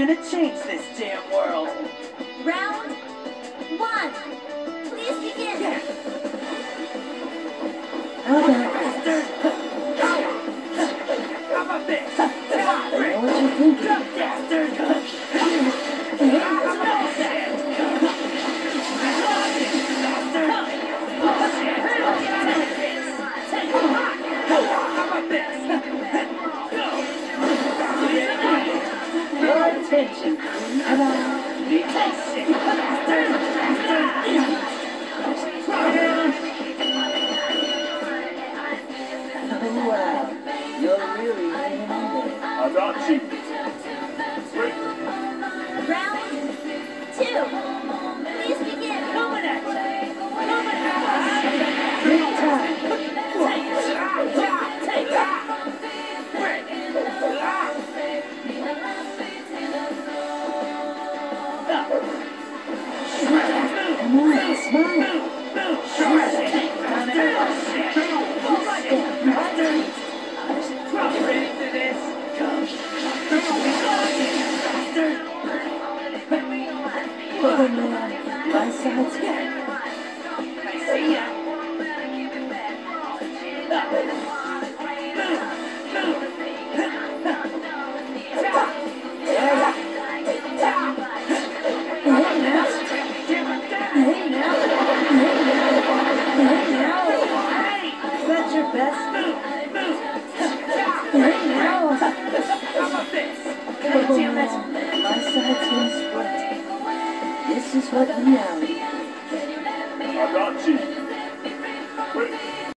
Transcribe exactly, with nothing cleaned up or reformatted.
gonna change this damn world. Round one. Please begin. Yeah. Okay. How about this? I know what you're thinking. Bastard! Your attention, ta-da! Oh wow, you're really hanging in there. I got you. Round two. Please begin. Coming at you! Coming at you! Big time. Take that! Come on, smile. Ready for this? Oh man, my side's good. I see ya. Hey now, hey now, hey now. Is that your best? Hey now. How about this? Oh man, my side's gonna split. This is what reality. I got you.